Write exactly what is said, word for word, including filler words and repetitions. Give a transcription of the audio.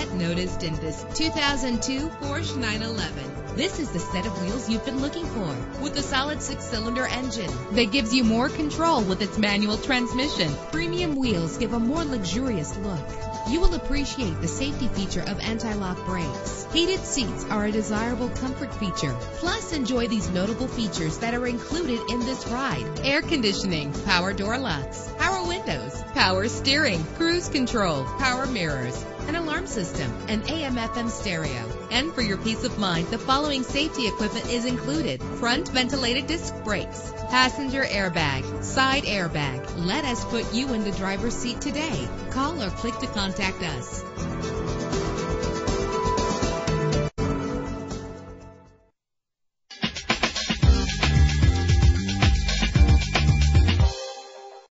Get noticed in this two thousand two Porsche nine eleven. This is the set of wheels you've been looking for, with a solid six-cylinder engine that gives you more control with its manual transmission. Premium wheels give a more luxurious look. You will appreciate the safety feature of anti-lock brakes. Heated seats are a desirable comfort feature. Plus, enjoy these notable features that are included in this ride: air conditioning, power door locks, power windows, power steering, cruise control, power mirrors, an alarm system, an A M F M stereo. And for your peace of mind, the following safety equipment is included: front ventilated disc brakes, passenger airbag, side airbag. Let us put you in the driver's seat today. Call or click to contact us.